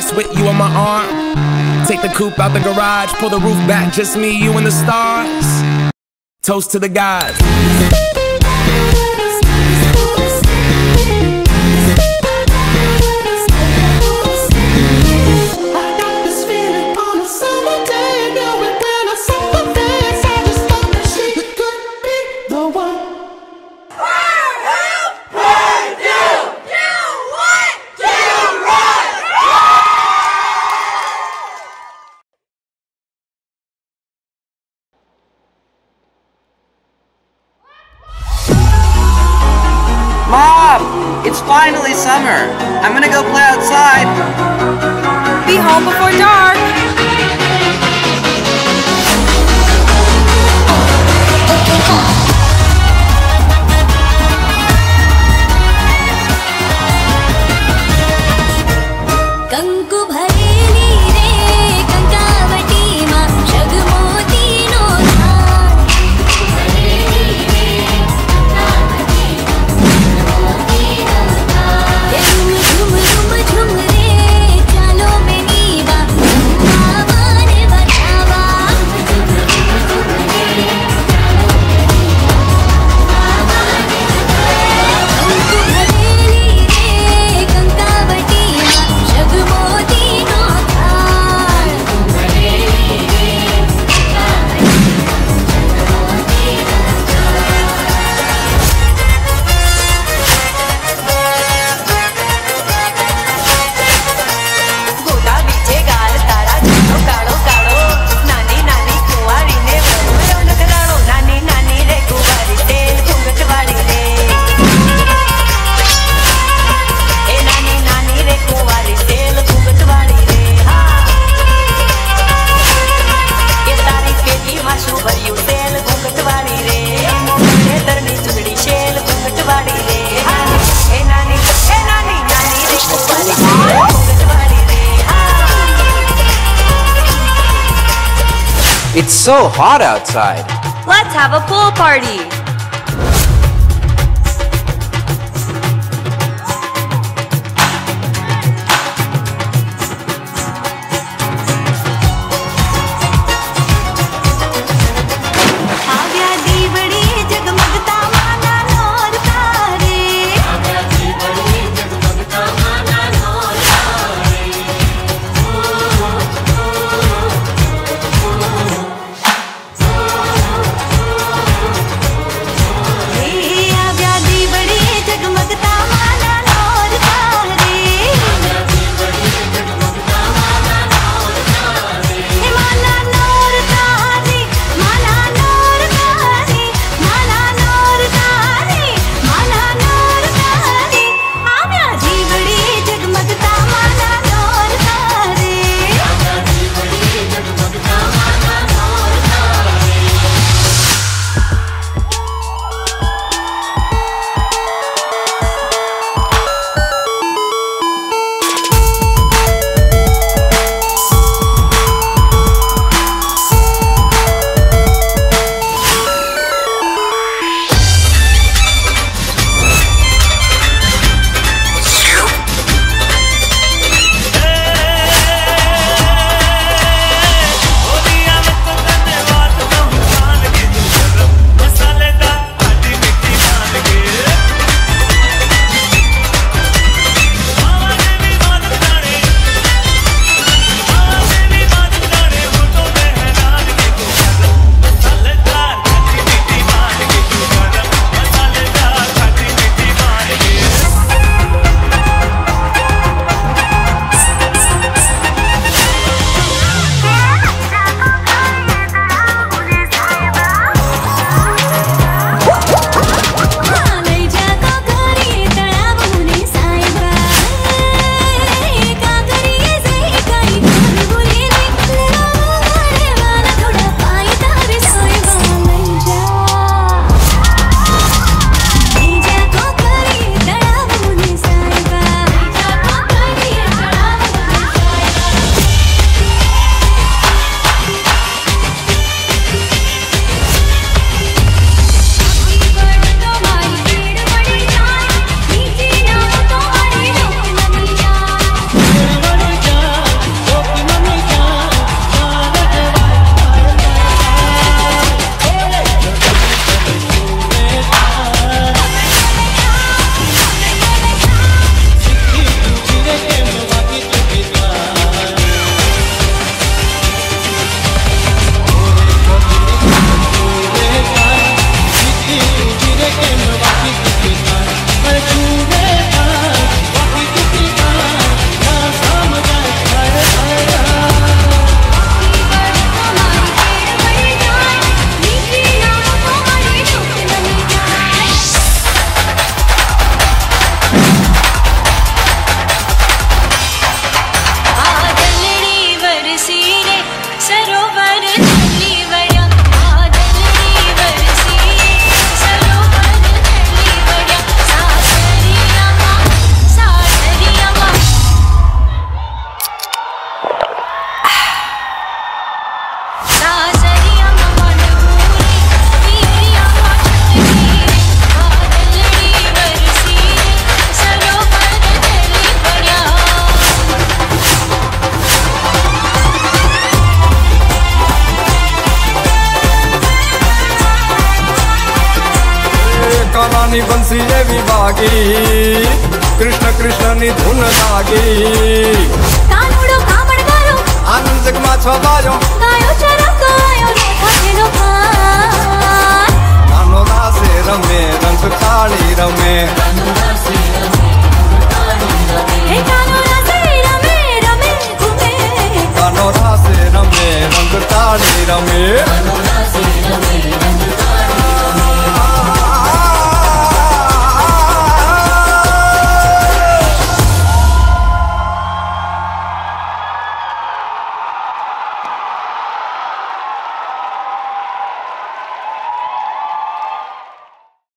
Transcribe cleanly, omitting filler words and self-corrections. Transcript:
Just with you on my arm. Take the coupe out the garage, pull the roof back, just me, you and the stars. Toast to the gods. It's finally summer. I'm gonna go play outside. Be home before dark. Kanku भरेली रे कंकावटी मा जगमोती no धार भरेली रे कंकावटी जगमोती no धार झुम झुम झुम झुम रे चालो में नीवा आवान बजावा झुम झुम रे चालो में नीवा आवान बजावा कंकु भरेली रे कंकावटी मा जगमोती नो धार भरेली रे कंकावटी जगमोती नो गोदा बीचे गाल तारा जानो काड़ो काड़ो नानी नानी कुंवारी ने बनो नकराड़ो नानी नानी रे कुंवारी तेल घूंघट वाली रे ए नानी नानी रे कुंवारी तेल घूंघट वाली रे हाँ ये तारी पेटी माशू भरियो तेल घूंघट वाली रे मोहरे तरनी चुगड़ी शेल घूंघट वाली रे हाँ ए नानी नानी रे कुंवारी घूंघट वाली रे It's so hot outside. Let's have a pool party. आव्या दी बड़ी जगमगता माना नौर तारे आव्या दी बड़ी जगमगता माना नौर तारे માની બંસી એવી વાગી, કૃષ્ણ કૃષ્ણની ધૂન લાગી. કાનુડો કામણ ગાયો, આનંદ જગમાં છવાયો, ગાયો